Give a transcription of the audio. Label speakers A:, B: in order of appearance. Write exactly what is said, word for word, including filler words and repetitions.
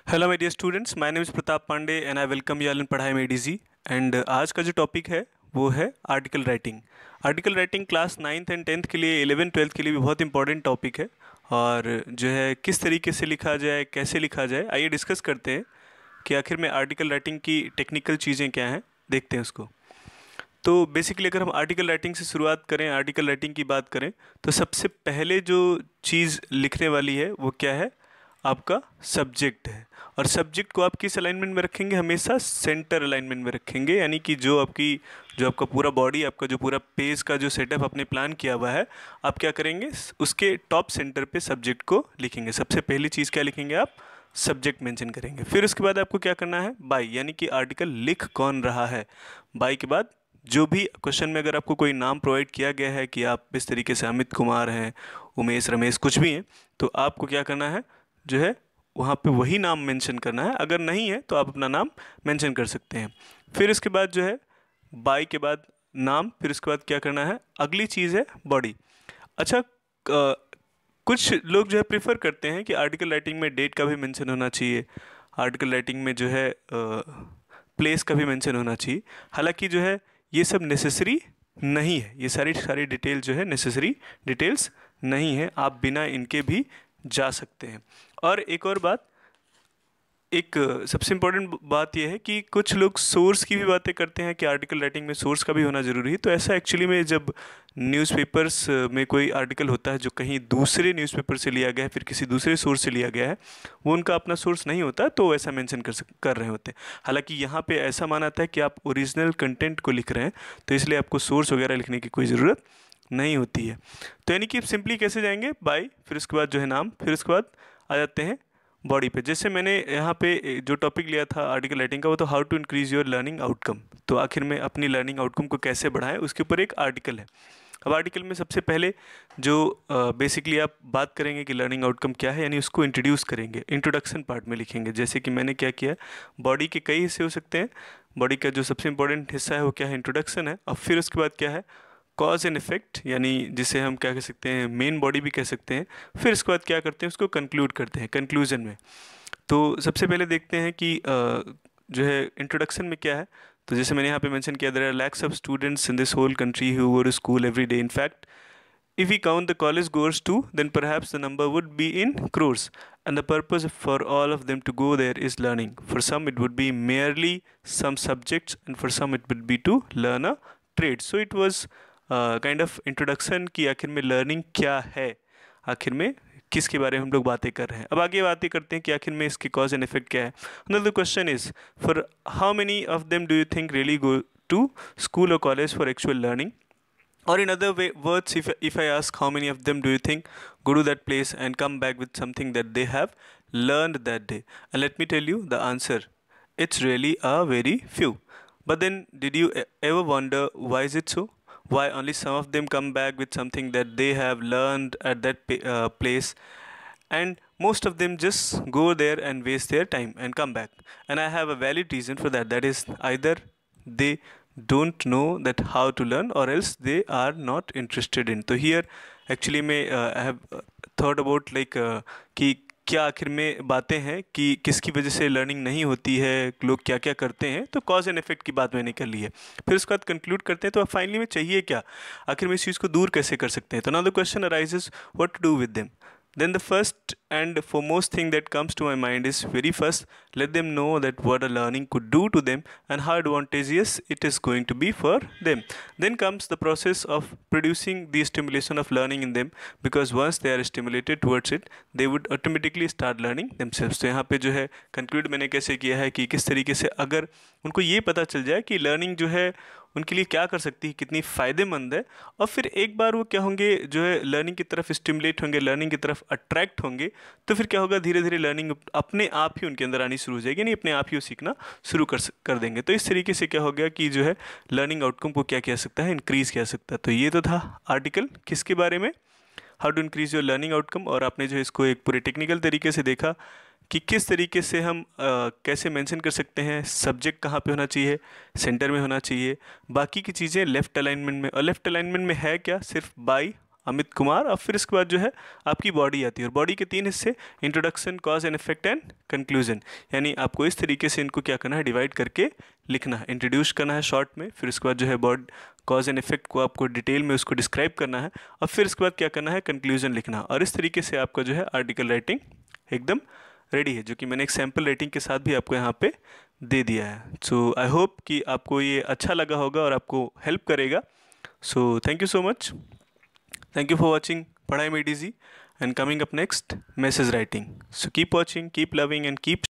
A: Hello my dear students, my name is Pratap Pandey and I welcome you all in Padhai made DG. And आज का जो topic है वो है article writing. Article writing class ninth and tenth के लिए, eleven twelfth के लिए भी बहुत इंपॉर्टेंट टॉपिक है। और जो है किस तरीके से लिखा जाए, कैसे लिखा जाए, आइए डिस्कस करते हैं कि आखिर में आर्टिकल राइटिंग की टेक्निकल चीज़ें क्या हैं, देखते हैं उसको। तो बेसिकली अगर हम आर्टिकल राइटिंग से शुरुआत करें, आर्टिकल राइटिंग की बात करें, तो सबसे पहले जो चीज़ लिखने वाली है वो क्या है, आपका सब्जेक्ट है। और सब्जेक्ट को आप किस अलाइनमेंट में रखेंगे, हमेशा सेंटर अलाइनमेंट में रखेंगे। यानी कि जो आपकी जो आपका पूरा बॉडी, आपका जो पूरा पेज का जो सेटअप आपने प्लान किया हुआ है, आप क्या करेंगे, उसके टॉप सेंटर पे सब्जेक्ट को लिखेंगे। सबसे पहली चीज़ क्या लिखेंगे, आप सब्जेक्ट मेंशन करेंगे। फिर उसके बाद आपको क्या करना है, बाय, यानी कि आर्टिकल लिख कौन रहा है। बाय के बाद जो भी क्वेश्चन में अगर आपको कोई नाम प्रोवाइड किया गया है कि आप इस तरीके से अमित कुमार हैं, उमेश, रमेश, कुछ भी हैं, तो आपको क्या करना है, जो है वहाँ पे वही नाम मेंशन करना है। अगर नहीं है तो आप अपना नाम मेंशन कर सकते हैं। फिर इसके बाद जो है बाय के बाद नाम, फिर उसके बाद क्या करना है, अगली चीज़ है बॉडी। अच्छा, अ, कुछ लोग जो है प्रेफर करते हैं कि आर्टिकल राइटिंग में डेट का भी मेंशन होना चाहिए, आर्टिकल राइटिंग में जो है प्लेस का भी मेंशन होना चाहिए। हालांकि जो है ये सब नेसेसरी नहीं है, ये सारी सारी डिटेल जो है नेसेसरी डिटेल्स नहीं है, आप बिना इनके भी जा सकते हैं। और एक और बात, एक सबसे इम्पोर्टेंट बात यह है कि कुछ लोग सोर्स की भी बातें करते हैं कि आर्टिकल राइटिंग में सोर्स का भी होना ज़रूरी है। तो ऐसा एक्चुअली में जब न्यूज़पेपर्स में कोई आर्टिकल होता है जो कहीं दूसरे न्यूज़पेपर से लिया गया है, फिर किसी दूसरे सोर्स से लिया गया है, वो उनका अपना सोर्स नहीं होता, तो ऐसा मेंशन कर सक कर रहे होते हैं। हालांकि यहाँ पे ऐसा माना जाता है कि आप ओरिजिनल कंटेंट को लिख रहे हैं, तो इसलिए आपको सोर्स वगैरह लिखने की कोई ज़रूरत नहीं होती है। तो यानी कि सिंपली कैसे जाएंगे, बाय, फिर उसके बाद जो है नाम, फिर उसके बाद आ जाते हैं बॉडी पे। जैसे मैंने यहाँ पे जो टॉपिक लिया था आर्टिकल राइटिंग का, वो तो how to increase your learning outcome. तो आखिर में अपनी लर्निंग आउटकम को कैसे बढ़ाएं, उसके ऊपर एक आर्टिकल है। अब आर्टिकल में सबसे पहले जो बेसिकली आप बात करेंगे कि लर्निंग आउटकम क्या है, यानी उसको इंट्रोड्यूस करेंगे, इंट्रोडक्शन पार्ट में लिखेंगे। जैसे कि मैंने क्या किया, बॉडी के कई हिस्से हो सकते हैं, बॉडी का जो सबसे इंपॉर्टेंट हिस्सा है वो क्या है, इंट्रोडक्शन है। और फिर उसके बाद क्या है, कॉज एंड इफेक्ट, यानी जिसे हम क्या कह सकते हैं, मेन बॉडी भी कह सकते हैं। फिर इसके बाद क्या करते हैं, उसको कंक्लूड करते हैं कंक्लूजन में। तो सबसे पहले देखते हैं कि अ, जो है इंट्रोडक्शन में क्या है। तो जैसे मैंने यहाँ पे मेंशन किया, there are lakhs of students in this whole country who go to school every day. In fact, if we count the college goers too, then perhaps the number would be in crores. And the purpose for all of them to go there is learning. For some, it would be merely some subjects, and for some, it would be to learn a trade. So it was kind of introduction कि आखिर में learning क्या है, आखिर में किसके बारे में हम लोग बातें कर रहे हैं। अब आगे बातें करते हैं कि आखिर में इसके कॉज एंड इफेक्ट क्या है। Another question is, for how many of them do you think really go to school और college for actual learning? Or in other way, words, if, if I ask how many of them do you think go to that place and come back with something that they have learned that day? And let me tell you the answer. It's really a very few. But then, did you e- ever wonder why is it so? Why only some of them come back with something that they have learned at that pa- uh, place? And most of them just go there and waste their time and come back. And I have a valid reason for that. That is, either they don't know that how to learn, or else they are not interested in. तो here actually मैं uh, I have uh, thought about like uh, कि क्या आखिर में बातें हैं कि किसकी वजह से लर्निंग नहीं होती है, लोग क्या क्या करते हैं। तो कॉज एंड इफेक्ट की बात मैंने कर ली है। फिर उसके बाद कंक्लूड करते हैं, तो फाइनली में चाहिए क्या, आखिर में इस चीज़ को दूर कैसे कर सकते हैं। तो now the question arises, what to do with them. Then the first and foremost thing that comes to my mind is, very first, let them know that what a learning could do to them and how advantageous it is going to be for them. Then comes the process of producing the stimulation of learning in them, because once they are stimulated towards it, they would automatically start learning themselves. तो यहाँ पे जो है conclude मैंने कैसे किया है कि किस तरीके से अगर उनको ये पता चल जाए कि लर्निंग जो है उनके लिए क्या कर सकती है, कितनी फ़ायदेमंद है, और फिर एक बार वो क्या होंगे, जो है लर्निंग की तरफ स्टिमुलेट होंगे, लर्निंग की तरफ अट्रैक्ट होंगे, तो फिर क्या होगा, धीरे धीरे लर्निंग अपने आप ही उनके अंदर आनी शुरू हो जाएगी, नहीं अपने आप ही वो सीखना शुरू कर कर देंगे। तो इस तरीके से क्या हो गया कि जो है लर्निंग आउटकम को क्या किया सकता है, इंक्रीज़ किया सकता है। तो ये तो था आर्टिकल किसके बारे में, how to increase your learning outcome. और आपने जो है इसको एक पूरे टेक्निकल तरीके से देखा कि किस तरीके से हम आ, कैसे मेंशन कर सकते हैं, सब्जेक्ट कहाँ पे होना चाहिए, सेंटर में होना चाहिए, बाकी की चीज़ें लेफ़्ट अलाइनमेंट में। और लेफ़्ट अलाइनमेंट में है क्या, सिर्फ बाय, अमित कुमार, और फिर इसके बाद जो है आपकी बॉडी आती है। और बॉडी के तीन हिस्से, introduction, cause and effect and conclusion, यानी आपको इस तरीके से इनको क्या करना है, डिवाइड करके लिखना है। इंट्रोड्यूस करना है शॉर्ट में, फिर उसके बाद जो है बॉड कॉज एंड इफेक्ट को आपको डिटेल में उसको डिस्क्राइब करना है, और फिर इसके बाद क्या करना है, कंक्लूजन लिखना। और इस तरीके से आपका जो है आर्टिकल राइटिंग एकदम रेडी है, जो कि मैंने एक सैम्पल राइटिंग के साथ भी आपको यहाँ पे दे दिया है। सो आई होप कि आपको ये अच्छा लगा होगा और आपको हेल्प करेगा। So thank you so much, thank you for watching Padhai made easy, and coming up next, message writing. So keep watching, keep loving and keep